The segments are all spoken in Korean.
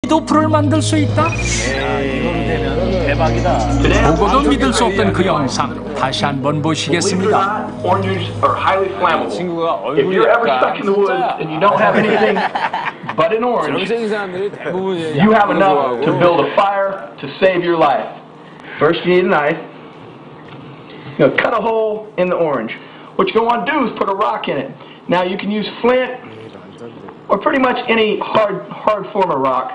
우리도 불을 만들 수 있다? 이거로 되면 대박이다. 보고도 믿을 수 없던 그 영상 다시 한번 보시겠습니다. 친구가 얼굴이 약간 But in orange, 전생 사람들이 대부분 you have enough to build a fire to save your life. First, you need a knife. You know, cut a hole in the orange. What you're going to want to do is put a rock in it. Now, you can use flint or pretty much any hard form of rock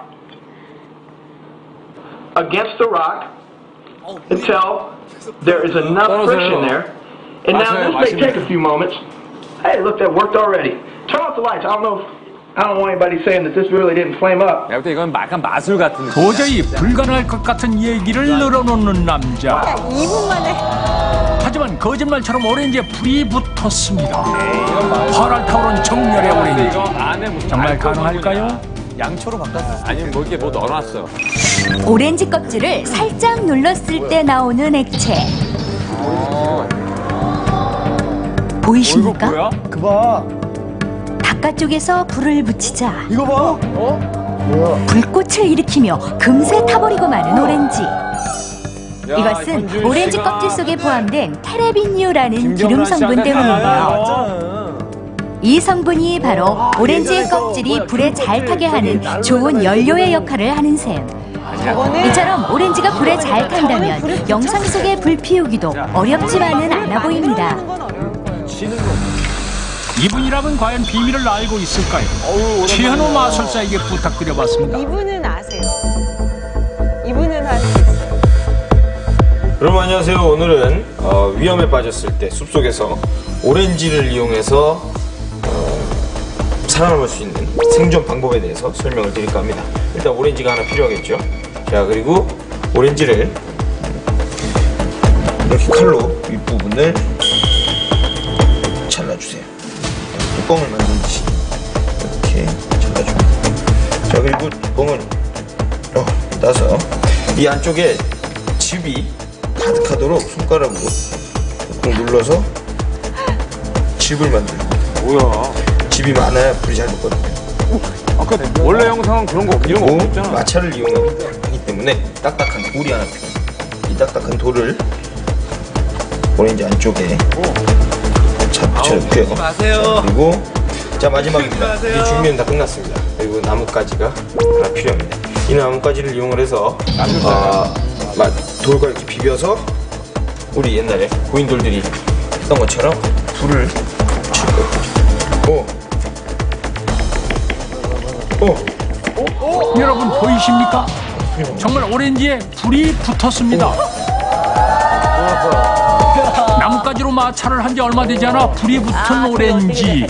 against the rock until there is enough friction there. And now, this may take a few moments. Hey, look, that worked already. Turn off the lights. I don't want anybody saying that this really didn't flame up. 내가 볼 때 이건 약간 마술 같은 느낌. 도저히 불가능할 것 같은 얘기를 늘어놓는 남자. 2분 만에. 하지만 거짓말처럼 오렌지에 불이 붙었습니다. 활활 타오른 정열의 오렌지. 정말 가능할까요? 양초로 바꿨어. 아니면 뭐 이렇게 뭐 넣어놨어. 오렌지 껍질을 살짝 눌렀을 때 나오는 액체. 보이십니까? 뭐야? 바깥쪽에서 불을 붙이자 이거 봐. 불꽃을 일으키며 금세 타버리고 마는 오렌지. 이것은 오렌지 껍질 속에 포함된 테레비뉴라는 기름 성분 때문인데요. 이 성분이 바로 오렌지의 껍질이 불에 잘 타게 하는 좋은 연료의 역할을 하는 셈. 이처럼 오렌지가 불에 잘 탄다면 영상 속의 불 피우기도 어렵지만은 않아 보입니다. 이분이라면 과연 비밀을 알고 있을까요? 최현우 마술사에게 부탁드려봤습니다. 이분은 아세요? 이분은 할 수 있어요. 여러분 안녕하세요. 오늘은 위험에 빠졌을 때 숲속에서 오렌지를 이용해서 살아남을 수 있는 생존 방법에 대해서 설명을 드릴까 합니다. 일단 오렌지가 하나 필요하겠죠. 자, 그리고 오렌지를 이렇게 칼로 윗부분을 잘라주세요. 뚜껑을 만들듯이 이렇게 잘라줍니다. 자, 그리고 뚜껑을 따서 이 안쪽에 즙이 가득하도록 손가락으로 꾹 눌러서 즙을 만듭니다. 뭐야? 즙이 많아야 불이 잘 붙거든요. 아까 원래 영상은 그런 거 이런 거 그리고 없잖아. 마찰을 이용하기 때문에 딱딱한 돌이 하나 필요합니다. 이 딱딱한 돌을 오렌지 안쪽에 자, 붙여놓고요. 마세요. 그리고 자, 마지막입니다. 이 준비는 다 끝났습니다. 그리고 나뭇가지가 하나 필요합니다. 이 나뭇가지를 이용을 해서 돌과 이렇게 비벼서 우리 옛날에 고인돌들이 했던 것처럼 불을 붙일 거예요. 여러분 보이십니까? 정말 오렌지에 불이 붙었습니다. 나뭇가지로 마찰을 한 지 얼마 되지 않아 불이 붙은 오렌지.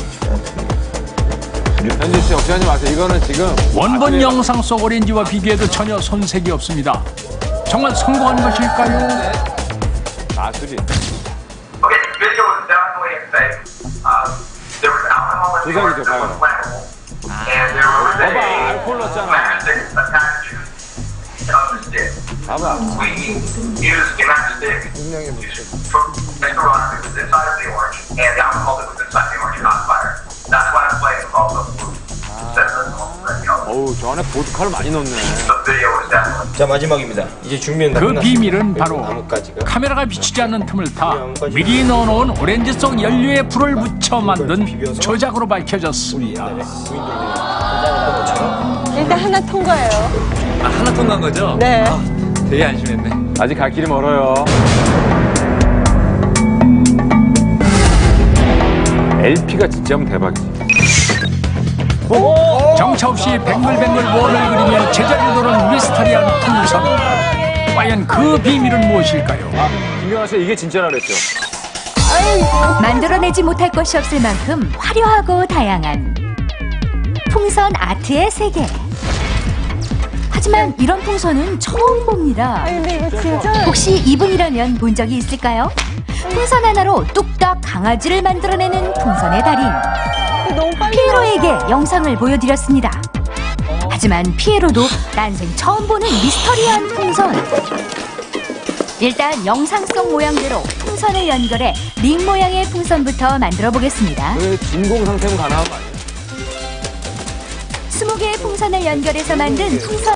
현진 씨 걱정하지 마세요. 이거는 지금 원본 영상 속 오렌지와 비교해도 전혀 손색이 없습니다. 정말 성공한 것일까요? 마술이. Okay, the video was definitely fake. There was alcohol in the orange that was flammable, and there was 봐봐, 알코올 넣었잖아. matchstick attached to the stick. 봐봐. We used a matchstick to make the rock that was inside of the orange, and the alcohol that was inside the orange caught fire. That's why the flame was also blue. 어우, 저 안에 보드카를 많이 넣네. The video was definitely. 자, 마지막입니다. 이제 준비는 다 그 끝났습니다. 비밀은 바로 나뭇가지가 카메라가 비치지 않는 틈을 타 미리 넣어놓은 오렌지 속 연료에 불을 붙여 만든 조작으로 우리 밝혀졌습니다. 옛날에 고인돌들이 했던 것처럼 일단 하나 통과해요. 하나 통과한 거죠? 네. 되게 안심했네. 아직 갈 길이 멀어요. LP가 진짜 하면 대박이지. 정처 없이 뱅글뱅글 원을 그리며 제자리를 도는 미스터리한 풍선. 과연 그 비밀은 무엇일까요? 김경아 씨 이게 진짜라 그랬죠? 만들어내지 못할 것이 없을 만큼 화려하고 다양한 풍선 아트의 세계. 하지만 이런 풍선은 처음 봅니다. 아니 근데 이거 진짜 혹시 이분이라면 본 적이 있을까요? 풍선 하나로 뚝딱 강아지를 만들어내는 풍선의 달인 너무 빨리 피에로에게 영상을 보여드렸습니다. 하지만 피에로도 난생 처음 보는 미스터리한 풍선. 일단 영상 속 모양대로 풍선을 연결해 링 모양의 풍선부터 만들어 보겠습니다. 그 진공 상태면 가능한 거 아니에요? 20개의 풍선을 연결해서 만든 풍선